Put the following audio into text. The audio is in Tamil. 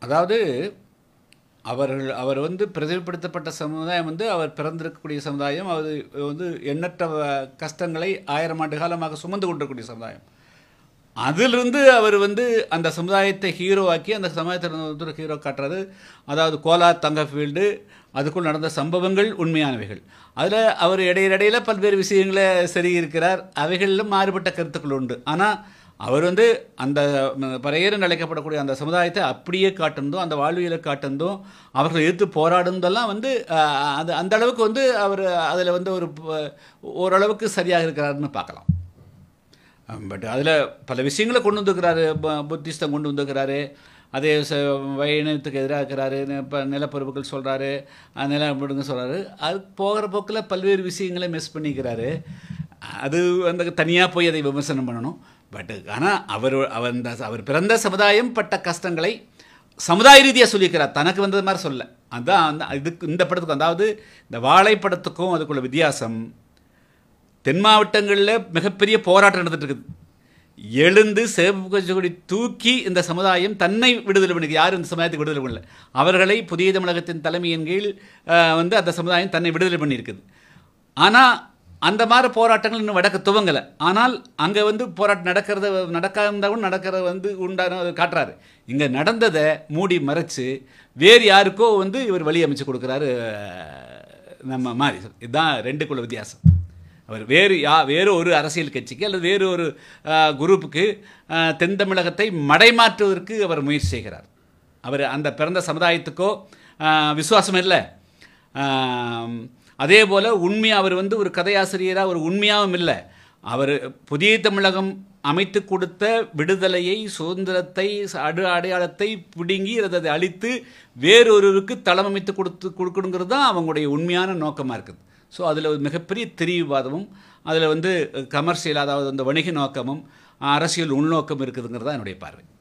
அதாவது அவர் வந்து பிரதிநிதிப்படுத்தப்பட்ட சமுதாயம் வந்து அவர் பிறந்திருக்கக்கூடிய சமுதாயம், அது வந்து எண்ணற்ற கஷ்டங்களை 1000 ஆண்டு காலமாக சுமந்து கொண்டிருக்கக்கூடிய சமுதாயம். அதிலிருந்து அவர் வந்து அந்த சமுதாயத்தை ஹீரோவாக்கி அந்த சமுதாயத்தில் ஒரு ஹீரோ காட்டுறது. அதாவது கோலார் தங்கஃபீல்டு அதுக்குள் நடந்த சம்பவங்கள் உண்மையானவைகள். அதில் அவர் இடையில பல்வேறு விஷயங்களை இருக்கிறார். அவைகளிலும் மாறுபட்ட கருத்துக்கள் உண்டு. ஆனால் அவர் வந்து அந்த பறையேறு அழைக்கப்படக்கூடிய அந்த சமுதாயத்தை அப்படியே காட்டுனதும், அந்த வாழ்வியலை காட்டுனதும், அவர்களை எதிர்த்து போராடுனதெல்லாம் வந்து அது அந்த அளவுக்கு வந்து அவர் அதில் வந்து ஓரளவுக்கு சரியாக இருக்கிறாருன்னு பார்க்கலாம். பட் அதில் பல விஷயங்களை கொண்டு வந்துக்கிறாரு. புத்திஸ்தம் கொண்டு வந்துக்கிறாரு. அதே வைணவத்துக்கு எதிராக இருக்கிறாரு. இப்போ நிலப்பரப்புகள் சொல்கிறாரு, நிலம் விடுங்க சொல்கிறாரு. அது போகிற போக்கில் பல்வேறு விஷயங்களை மிஸ் பண்ணிக்கிறாரு. அது வந்து தனியாக போய் அதை விமர்சனம் பண்ணணும். பட் ஆனால் அவர் பிறந்த சமுதாயம் பட்ட கஷ்டங்களை சமுதாய ரீதியாக சொல்லியிருக்கிறார், தனக்கு வந்தது மாதிரி சொல்ல. அதுதான் இதுக்கு இந்த படத்துக்கும், அதாவது இந்த வாழை படத்துக்கும் அதுக்குள்ள வித்தியாசம். தென் மாவட்டங்களில் மிகப்பெரிய போராட்டம் நடந்துட்டு இருக்குது. எழுந்து சேவடி தூக்கி இந்த சமுதாயம் தன்னை விடுதலை பண்ணிக்கு, யாரும் இந்த சமுதாயத்துக்கு விடுதலை பண்ணல. அவர்களை புதிய தமிழகத்தின் தலைமையின் கீழ் வந்து அந்த சமுதாயம் தன்னை விடுதலை பண்ணியிருக்குது. ஆனால் அந்த மாதிரி போராட்டங்கள் இன்னும் வடக்க துவங்கலை. ஆனால் அங்கே வந்து போராட்டம் நடக்காதவங்க நடக்கிறத வந்து உண்டான காட்டுறாரு. இங்கே நடந்ததை மூடி மறைச்சு வேறு யாருக்கோ வந்து இவர் வழி அமைச்சு கொடுக்குறாரு நம்ம மாதிரி. இதுதான் ரெண்டுக்குள்ள வித்தியாசம். அவர் வேறு ஒரு அரசியல் கட்சிக்கு அல்லது வேறு ஒரு குரூப்புக்கு தென் தமிழகத்தை மடைமாற்றுவதற்கு அவர் முயற்சி செய்கிறார். அவர் அந்த பிறந்த சமுதாயத்துக்கோ விசுவாசம் இல்லை. அதே போல் உண்மையாக அவர் வந்து ஒரு கதையாசிரியராக ஒரு உண்மையாகவும் இல்லை. அவர் புதிய தமிழகம் அமைத்து கொடுத்த விடுதலையை, சுதந்திரத்தை, அடையாளத்தை பிடுங்கி அதை அழித்து வேறொருவருக்கு தளமமைத்து கொடுக்கணுங்கிறது தான் அவங்களுடைய உண்மையான நோக்கமாக இருக்குது. ஸோ அதில் ஒரு மிகப்பெரிய திரிவுவாதமும், அதில் வந்து கமர்ஷியல், அதாவது அந்த வணிக நோக்கமும் அரசியல் உள்நோக்கம் இருக்குதுங்கிறது தான் என்னுடைய பார்வை.